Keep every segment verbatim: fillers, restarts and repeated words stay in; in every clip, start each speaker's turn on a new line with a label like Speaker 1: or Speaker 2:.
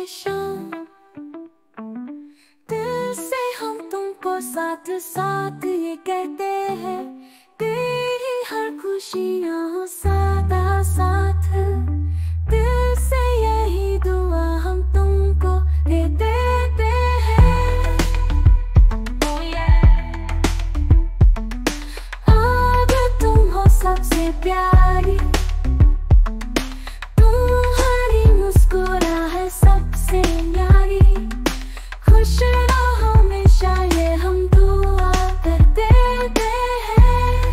Speaker 1: शाम। दिल से हम तुमको साथ साथ ये कहते हैं, तेरी हर खुशियाँ सादा साथ। दिल से यही दुआ हम तुमको दे देते हैं। आज तुम हो सबसे प्यारी, तुम्हारी मुस्कुराहट सबसे न्यारी। खुश रहो हमेशा ये हम दुआ करते हैं।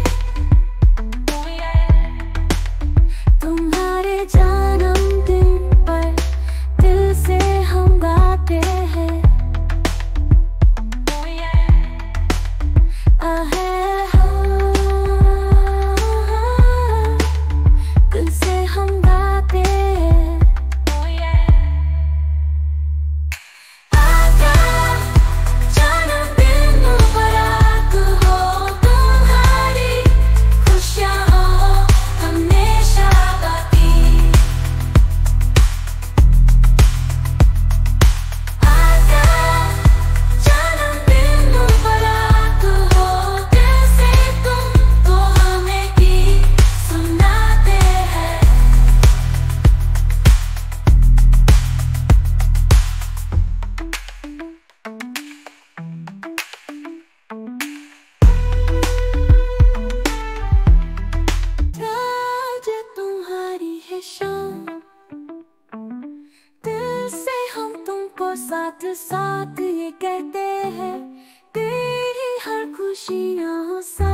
Speaker 1: तुम्हारे जन्मदिन पर दिल से हम गाते हैं। आहे दिल से हम गाते हैं। आजा जन्मदिन मुबारक हो तुम्हारी, खुशियाँ हो हमेशा बाकी। आजा जन्मदिन मुबारक हो, दिल से तुमको हमें गीत सुनाते हैं। आज तुम्हारी है शाम, दिल से हम तुमको साथ साथ ये कहते हैं, तेरी हर खुशियाँ साथ।